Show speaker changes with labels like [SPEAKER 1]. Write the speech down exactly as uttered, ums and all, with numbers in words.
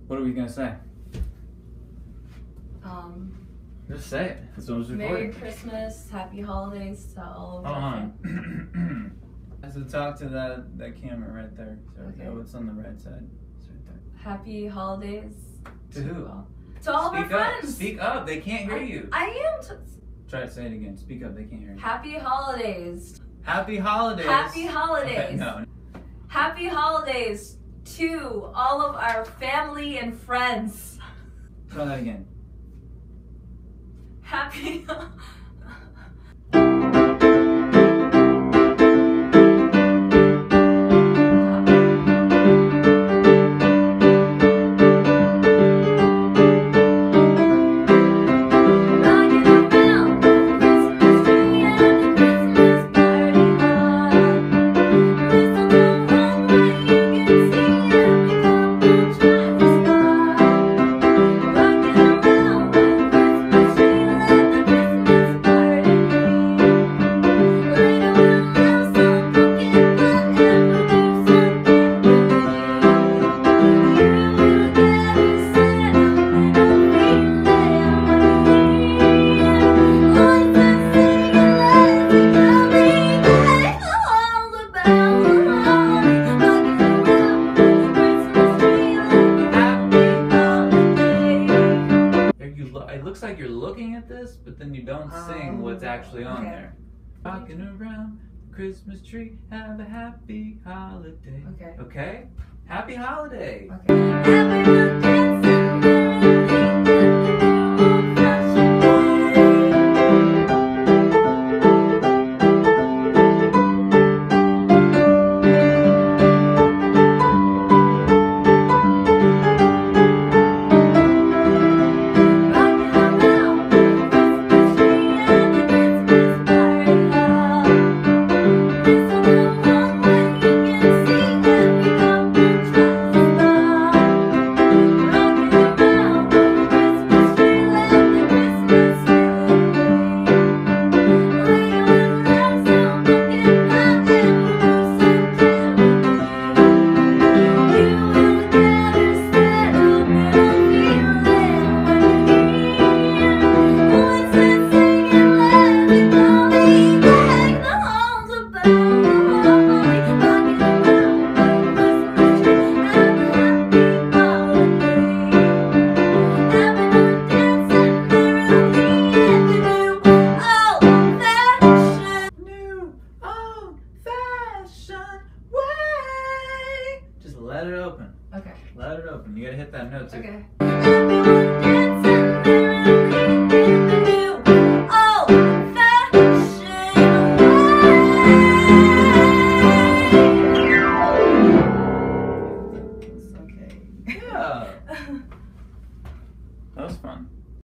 [SPEAKER 1] What are we gonna say?
[SPEAKER 2] Um,
[SPEAKER 1] Just say it. This one's
[SPEAKER 2] Merry
[SPEAKER 1] recorded.
[SPEAKER 2] Christmas, Happy Holidays to all of
[SPEAKER 1] Hold
[SPEAKER 2] our
[SPEAKER 1] on. So talk to that that camera right there. So
[SPEAKER 2] Okay.
[SPEAKER 1] oh, it's on the right side. It's right there.
[SPEAKER 2] Happy Holidays.
[SPEAKER 1] To who?
[SPEAKER 2] all- To all
[SPEAKER 1] Speak
[SPEAKER 2] of our
[SPEAKER 1] up.
[SPEAKER 2] friends.
[SPEAKER 1] Speak up. They can't hear
[SPEAKER 2] I,
[SPEAKER 1] you.
[SPEAKER 2] I am. T-
[SPEAKER 1] Try to say it again. Speak up. They can't hear you.
[SPEAKER 2] Happy Holidays.
[SPEAKER 1] Happy holidays.
[SPEAKER 2] Happy
[SPEAKER 1] Okay,
[SPEAKER 2] Holidays.
[SPEAKER 1] no.
[SPEAKER 2] Happy Holidays to all of our family and friends.
[SPEAKER 1] Try that again.
[SPEAKER 2] Happy.
[SPEAKER 1] It looks like you're looking at this, but then you don't sing what's actually on
[SPEAKER 2] okay.
[SPEAKER 1] there. Rocking around the Christmas tree, have a happy holiday.
[SPEAKER 2] Okay.
[SPEAKER 1] Okay? Happy holiday.
[SPEAKER 2] Okay. Everyone dancing merrily in the new old-fashioned
[SPEAKER 1] Let it open.
[SPEAKER 2] Okay.
[SPEAKER 1] Let it open. You gotta hit that note too.
[SPEAKER 2] Okay. Everyone dancing merrily in the new old-fashioned way. Okay.
[SPEAKER 1] Yeah.